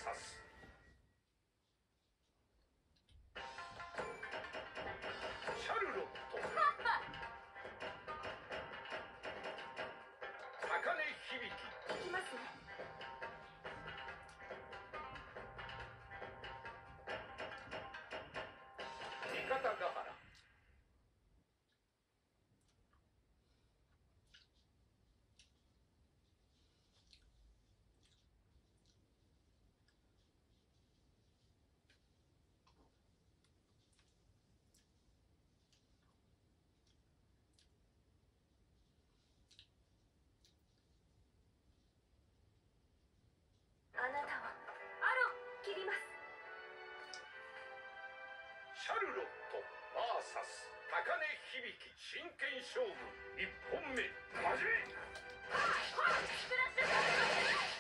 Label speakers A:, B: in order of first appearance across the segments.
A: サス。シャルロット。高根響き。
B: 行きますね。
A: 味方ヶ原。
B: あなたはアロン切ります。
A: シャルロット VS 高根響き。真剣勝負1本目始め。
B: スプラッシュ。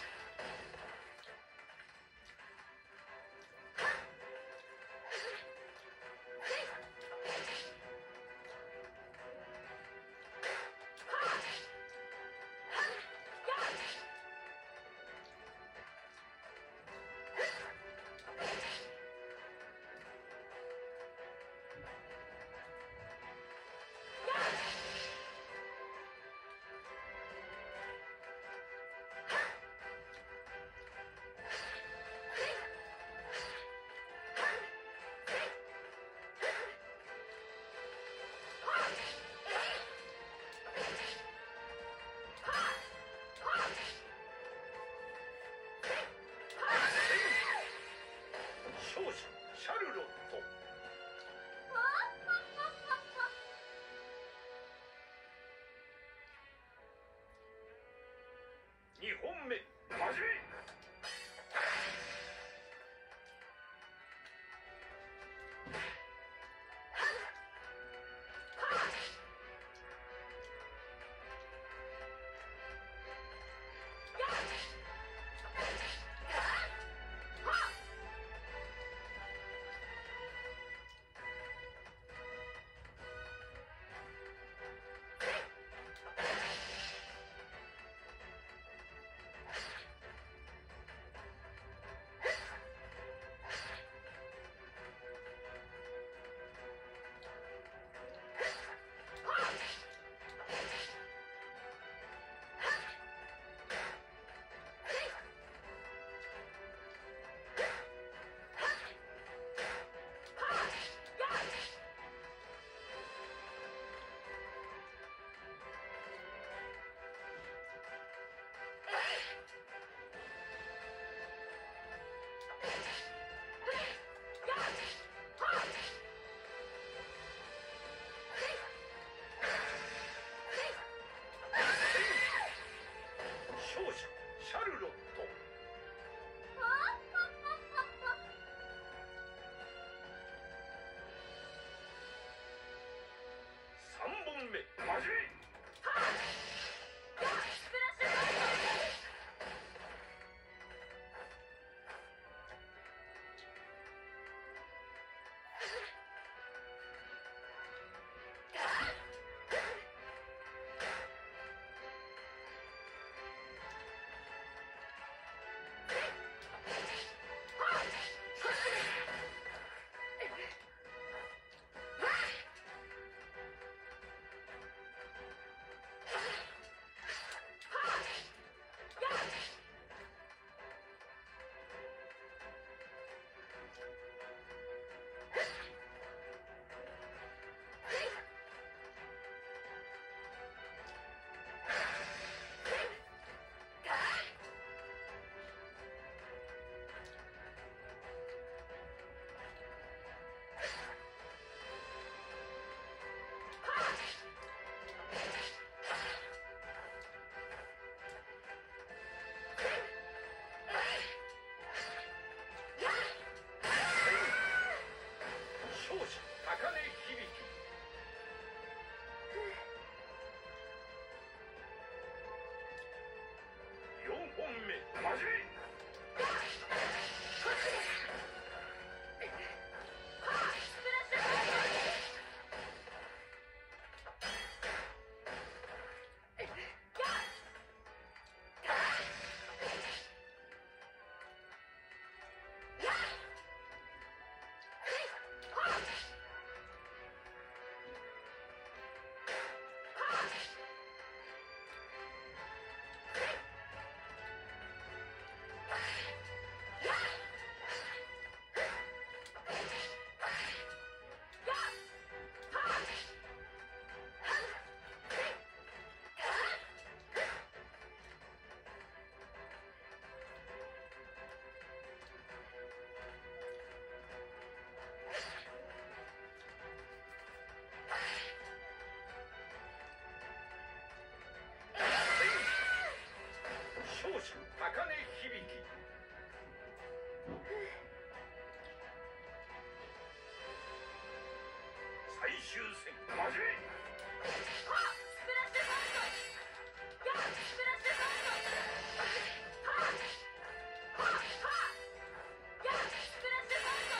A: 終戦始め。
B: はっスプラッシュファースト。やっスプラッシュファースト。はっはっはっやっスプラッシュファースト。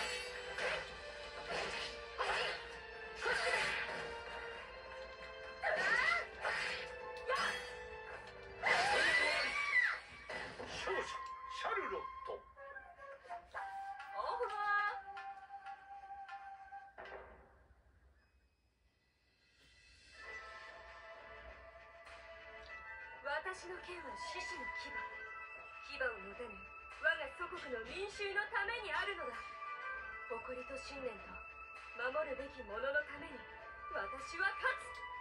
B: こっちです。
A: 勝者シャルロット。
B: オフバー。私の剣は獅子の牙。牙を持たぬ我が祖国の民衆のためにあるのだ。誇りと信念と守るべき者のために私は勝つ。